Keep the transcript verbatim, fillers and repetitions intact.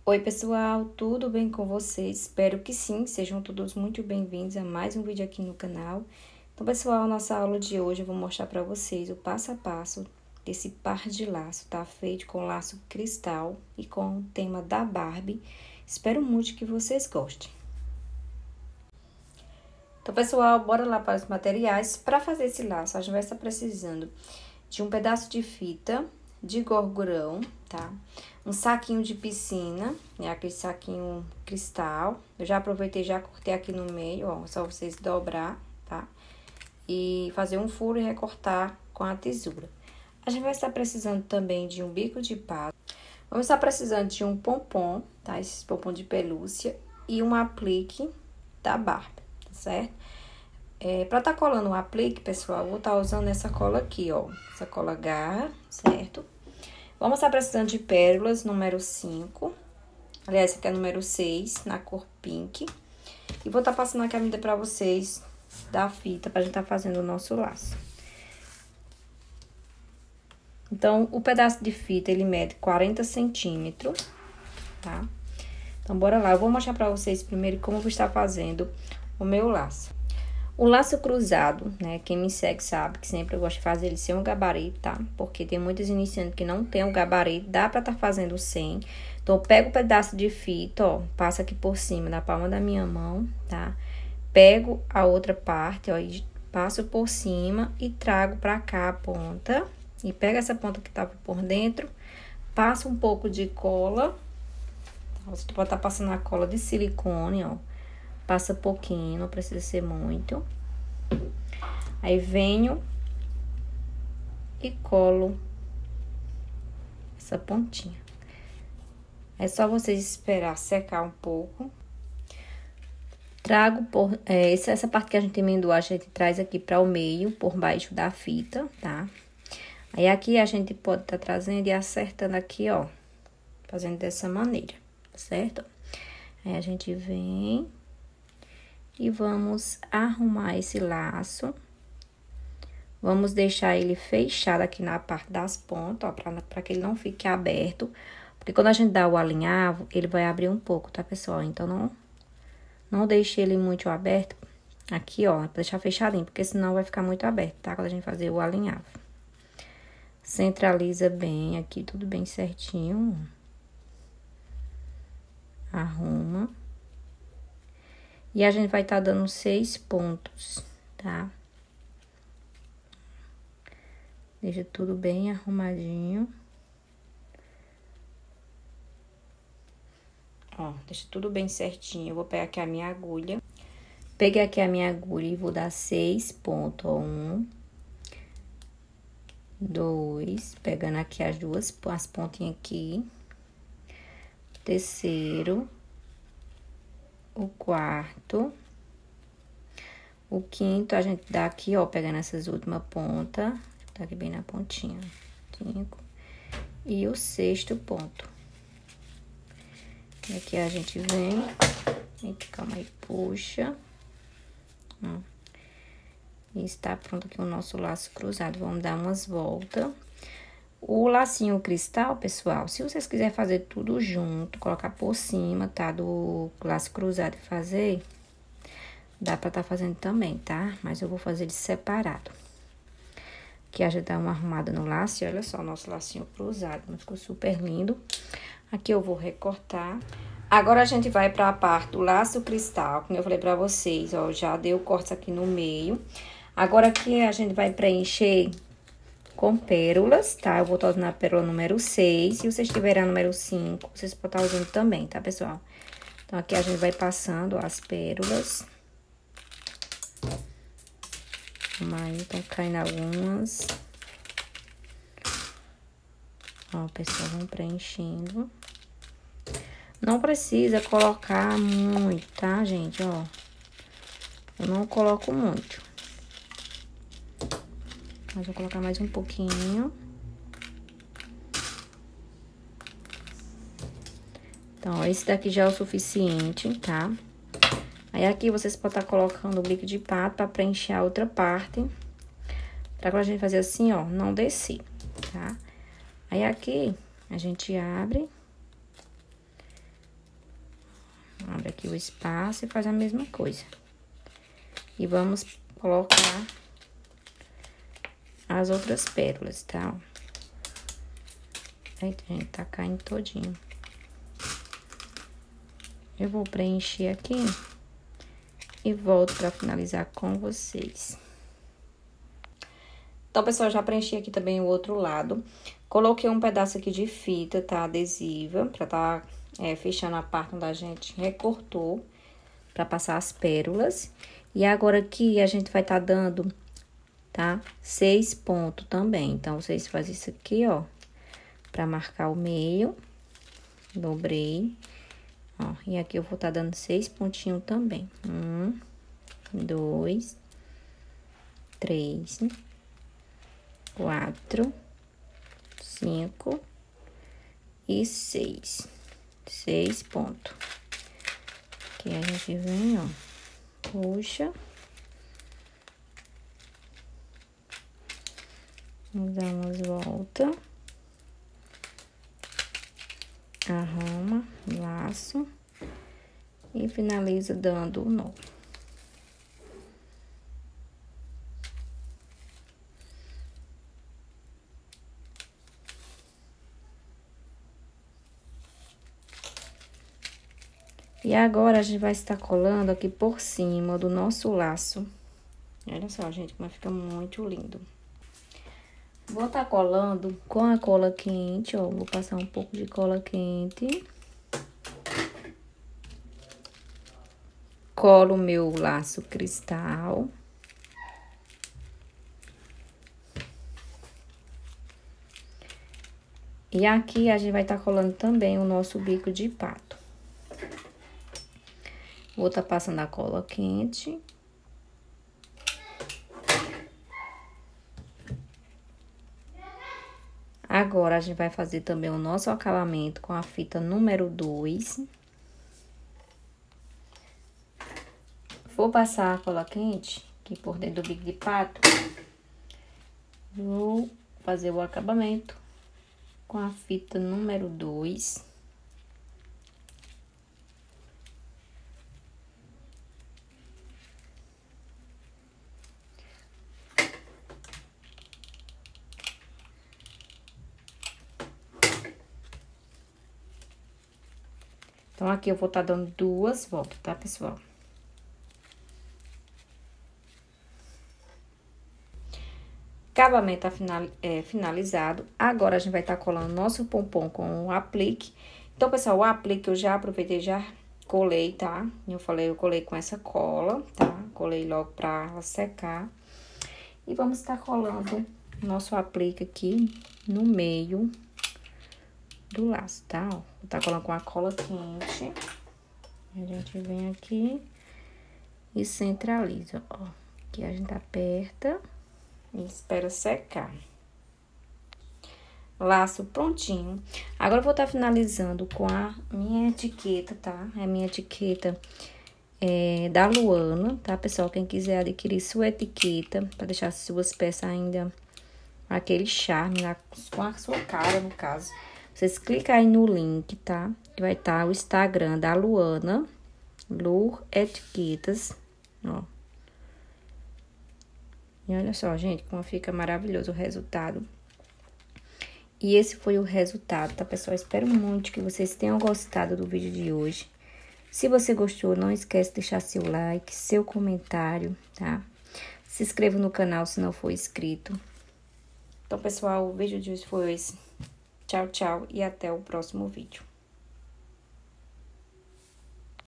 Oi pessoal, tudo bem com vocês? Espero que sim, sejam todos muito bem-vindos a mais um vídeo aqui no canal. Então pessoal, nossa aula de hoje eu vou mostrar para vocês o passo a passo desse par de laço, tá? Feito com laço cristal e com o tema da Barbie. Espero muito que vocês gostem. Então pessoal, bora lá para os materiais. Para fazer esse laço, a gente vai estar precisando de um pedaço de fita, de gorgurão, tá? Um saquinho de piscina, né? Aquele saquinho cristal. Eu já aproveitei, já cortei aqui no meio, ó. Só vocês dobrar, tá? E fazer um furo e recortar com a tesoura. A gente vai estar precisando também de um bico de pau. Vamos estar precisando de um pompom, tá? Esse pompom de pelúcia e um aplique da Barbie, tá certo? É, pra tá colando o aplique, pessoal, eu vou estar usando essa cola aqui, ó. Essa cola garra, certo? Vamos estar precisando de pérolas, número cinco. Aliás, essa aqui é número seis, na cor pink. E vou estar passando aqui a medida pra vocês da fita, pra gente estar fazendo o nosso laço. Então, o pedaço de fita, ele mede quarenta centímetros, tá? Então, bora lá. Eu vou mostrar pra vocês primeiro como eu vou estar fazendo o meu laço. O laço cruzado, né, quem me segue sabe que sempre eu gosto de fazer ele sem um gabarito, tá? Porque tem muitos iniciantes que não tem o gabarito, dá pra tá fazendo sem. Então, eu pego o pedaço de fita, ó, passo aqui por cima da palma da minha mão, tá? Pego a outra parte, ó, e passo por cima e trago pra cá a ponta. E pego essa ponta que tava por dentro, passo um pouco de cola. Você pode estar passando a cola de silicone, ó. Passa pouquinho, não precisa ser muito. Aí, venho e colo essa pontinha. É só vocês esperar secar um pouco. Trago por... É, essa parte que a gente emendou, a gente traz aqui para o meio, por baixo da fita, tá? Aí, aqui a gente pode estar trazendo e acertando aqui, ó. Fazendo dessa maneira, certo? Aí, a gente vem... E vamos arrumar esse laço. Vamos deixar ele fechado aqui na parte das pontas, ó, pra, pra que ele não fique aberto. Porque quando a gente dá o alinhavo, ele vai abrir um pouco, tá, pessoal? Então, não, não deixe ele muito aberto aqui, ó, pra deixar fechadinho, porque senão vai ficar muito aberto, tá? Quando a gente fazer o alinhavo. Centraliza bem aqui, tudo bem certinho. Arruma. E a gente vai estar dando seis pontos, tá? Deixa tudo bem arrumadinho. Ó, deixa tudo bem certinho. Eu vou pegar aqui a minha agulha. Peguei aqui a minha agulha e vou dar seis pontos, ó. Um, dois, pegando aqui as duas, as pontinhas aqui. Terceiro. O quarto, o quinto, a gente dá aqui, ó, pegando essas últimas pontas, tá aqui bem na pontinha, cinco, e o sexto ponto. E aqui a gente vem, eita, calma aí, puxa, ó, e está pronto aqui o nosso laço cruzado. Vamos dar umas voltas. O lacinho cristal, pessoal, se vocês quiserem fazer tudo junto, colocar por cima, tá, do laço cruzado e fazer, dá pra tá fazendo também, tá? Mas eu vou fazer ele separado. Aqui a gente dá uma arrumada no laço e olha só o nosso lacinho cruzado, ficou super lindo. Aqui eu vou recortar. Agora a gente vai pra parte do laço cristal, como eu falei pra vocês, ó, já deu cortes aqui no meio. Agora aqui a gente vai preencher com pérolas, tá? Eu vou estar usando a pérola número seis. Se vocês tiverem a número cinco, vocês podem estar usando também, tá, pessoal? Então, aqui a gente vai passando as pérolas. Vamos aí, estão caindo algumas. Ó, pessoal, vamos preenchendo. Não precisa colocar muito, tá, gente? Ó, eu não coloco muito. Mas vou colocar mais um pouquinho. Então, ó, esse daqui já é o suficiente, tá? Aí, aqui, vocês podem estar colocando o bico de pato pra preencher a outra parte. Pra quando a gente fazer assim, ó, não descer, tá? Aí, aqui, a gente abre abre aqui o espaço e faz a mesma coisa. E vamos colocar as outras pérolas, tá? Eita, gente, tá caindo todinho. Eu vou preencher aqui e volto pra finalizar com vocês. Então, pessoal, já preenchi aqui também o outro lado. Coloquei um pedaço aqui de fita, tá? Adesiva, pra tá é, fechando a parte onde a gente recortou, pra passar as pérolas. E agora aqui a gente vai tá dando, tá? Seis pontos também. Então, vocês fazem isso aqui, ó, pra marcar o meio. Dobrei. Ó, e aqui eu vou tá dando seis pontinhos também. Um, dois, três, quatro, cinco e seis. Seis pontos. Aqui a gente vem, ó, puxa. Damos volta. Arruma, laço. E finaliza dando o nó. E agora, a gente vai estar colando aqui por cima do nosso laço. Olha só, gente, como fica muito lindo. Vou estar colando com a cola quente, ó. Vou passar um pouco de cola quente. Colo o meu laço cristal. E aqui, a gente vai estar colando também o nosso bico de pato. Vou estar passando a cola quente. Agora, a gente vai fazer também o nosso acabamento com a fita número dois. Vou passar a cola quente aqui por dentro do bico de pato. Vou fazer o acabamento com a fita número dois. Então, aqui eu vou estar dando duas voltas, tá, pessoal? Acabamento tá final, é, finalizado. Agora, a gente vai estar colando nosso pompom com o aplique. Então, pessoal, o aplique eu já aproveitei, já colei, tá? Eu falei, eu colei com essa cola, tá? Colei logo pra ela secar. E vamos estar colando nosso aplique aqui no meio do laço, tá? Ó, vou tá colando com a cola quente. A gente vem aqui e centraliza, ó. Aqui a gente aperta e espera secar. Laço prontinho. Agora eu vou estar finalizando com a minha etiqueta, tá? É a minha etiqueta é, da Luana, tá, pessoal? Quem quiser adquirir sua etiqueta, pra deixar suas peças ainda aquele charme, na, com a sua cara, no caso. Vocês clicam aí no link, tá? Que vai estar o Instagram da Luana, Lu Etiquetas, ó. E olha só, gente, como fica maravilhoso o resultado. E esse foi o resultado, tá, pessoal? Espero muito que vocês tenham gostado do vídeo de hoje. Se você gostou, não esquece de deixar seu like, seu comentário, tá? Se inscreva no canal se não for inscrito. Então, pessoal, o vídeo de hoje foi esse. Tchau, tchau e até o próximo vídeo.